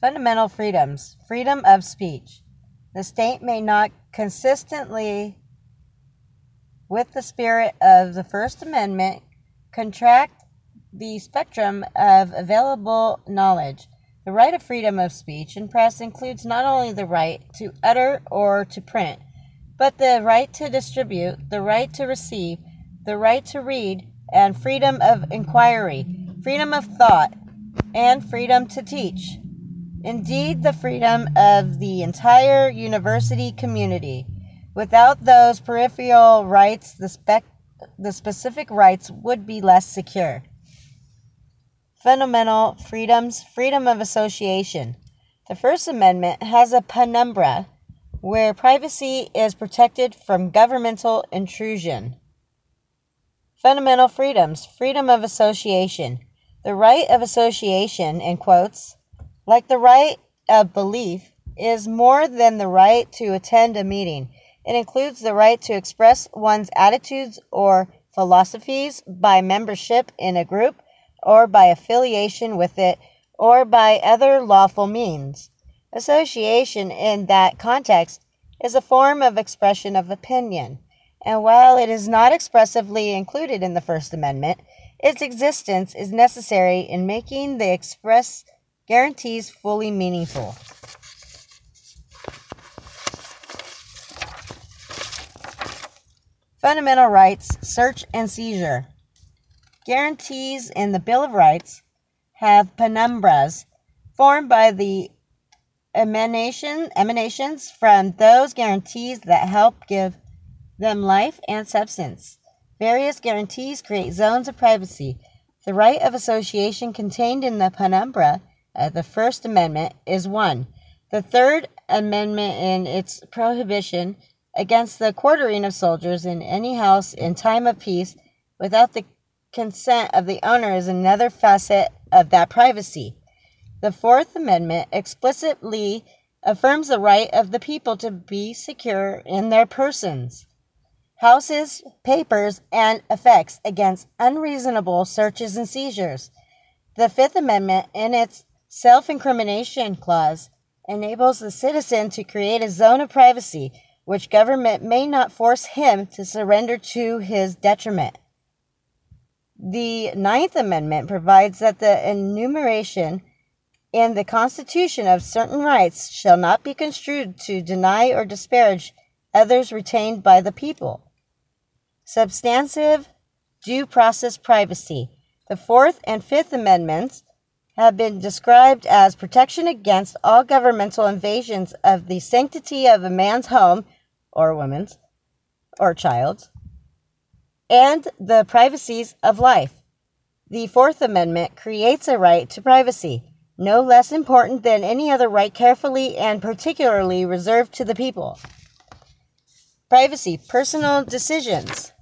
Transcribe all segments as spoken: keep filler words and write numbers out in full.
Fundamental freedoms. Freedom of speech. The state may not consistently with the spirit of the First Amendment contract the spectrum of available knowledge. The right of freedom of speech and press includes not only the right to utter or to print, but the right to distribute, the right to receive, the right to read, and freedom of inquiry, freedom of thought, and freedom to teach. Indeed, the freedom of the entire university community. Without those peripheral rights, the, spec- the specific rights would be less secure. Fundamental freedoms, freedom of association. The First Amendment has a penumbra where privacy is protected from governmental intrusion. Fundamental freedoms, freedom of association. The right of association, in quotes, like the right of belief, is more than the right to attend a meeting. It includes the right to express one's attitudes or philosophies by membership in a group or by affiliation with it or by other lawful means. Association in that context is a form of expression of opinion, and while it is not expressively included in the First Amendment, its existence is necessary in making the express guarantees fully meaningful. Fundamental rights, search and seizure. Guarantees in the Bill of Rights have penumbras formed by the emanation, emanations from those guarantees that help give them life and substance. Various guarantees create zones of privacy. The right of association contained in the penumbra of the First Amendment is one. The Third Amendment in its prohibition against the quartering of soldiers in any house in time of peace without the consent of the owner is another facet of that privacy. The Fourth Amendment explicitly affirms the right of the people to be secure in their persons, houses, papers, and effects against unreasonable searches and seizures. The Fifth Amendment, in its self-incrimination clause, enables the citizen to create a zone of privacy which government may not force him to surrender to his detriment. The Ninth Amendment provides that the enumeration in the Constitution of certain rights shall not be construed to deny or disparage others retained by the people. Substantive due process privacy. The Fourth and Fifth Amendments have been described as protection against all governmental invasions of the sanctity of a man's home, or woman's, or child's, and the privacies of life. The Fourth Amendment creates a right to privacy, no less important than any other right carefully and particularly reserved to the people. Privacy, personal decisions.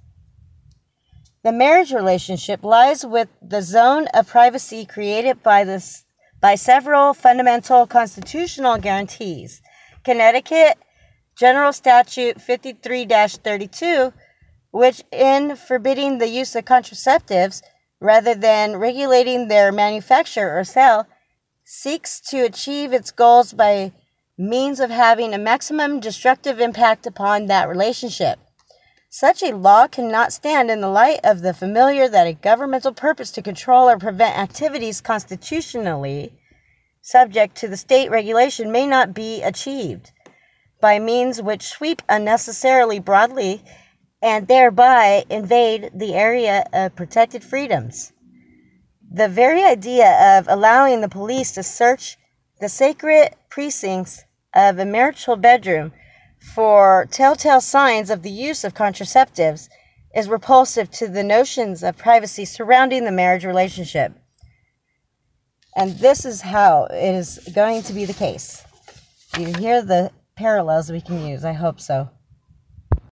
The marriage relationship lies with the zone of privacy created by this by several fundamental constitutional guarantees. Connecticut General Statute fifty-three dash thirty-two, which in forbidding the use of contraceptives rather than regulating their manufacture or sale, seeks to achieve its goals by means of having a maximum destructive impact upon that relationship. Such a law cannot stand in the light of the familiar that a governmental purpose to control or prevent activities constitutionally subject to the state regulation may not be achieved by means which sweep unnecessarily broadly and thereby invade the area of protected freedoms. The very idea of allowing the police to search the sacred precincts of a marital bedroom for telltale signs of the use of contraceptives is repulsive to the notions of privacy surrounding the marriage relationship. And this is how it is going to be the case. You hear the parallels we can use. I hope so.